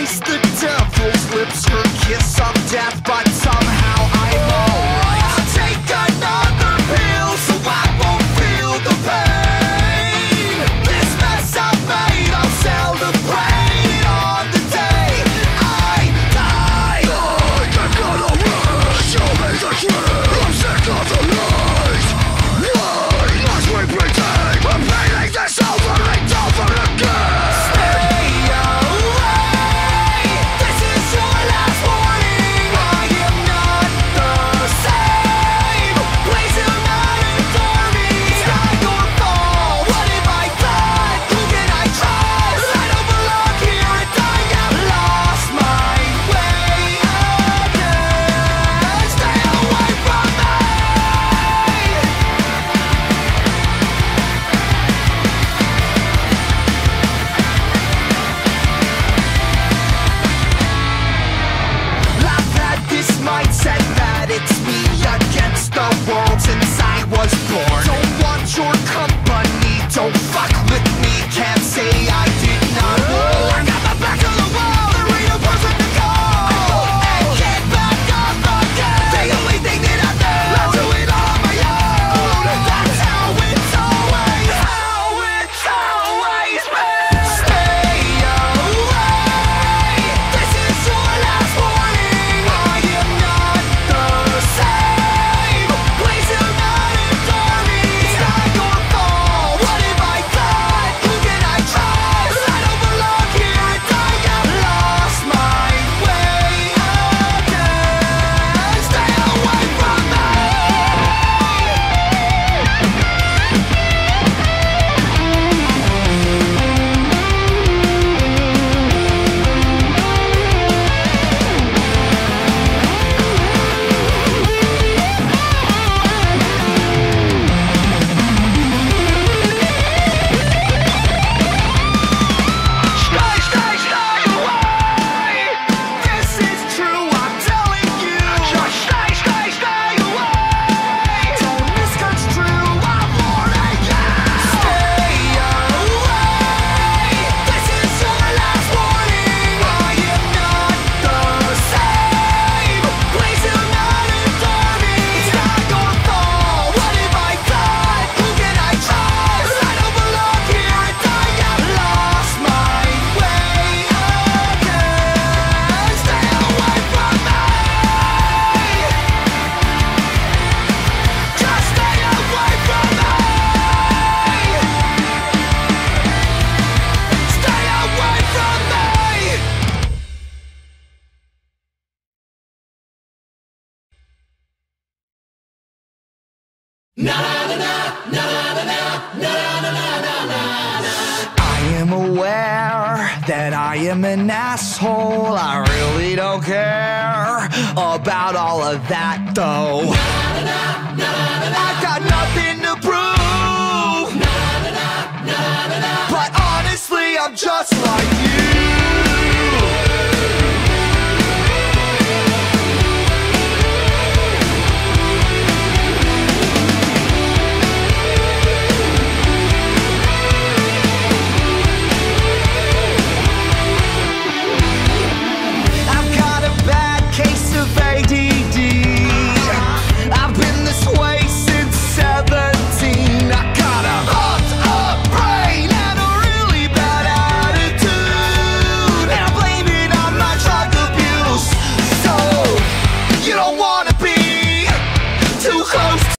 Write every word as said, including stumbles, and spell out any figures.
taste the devil's lips, her kiss of death, but somehow I'm alright. I'll take another pill so I won't feel the pain. This mess I've made, I'll celebrate on the day I die. I can't go to work, show me the truth. I'm sick of the lies. Why must we pretend? I'm painting this over and over again. I am aware that I am an asshole. I really don't care about all of that though. I've got nothing to prove, but honestly I'm just like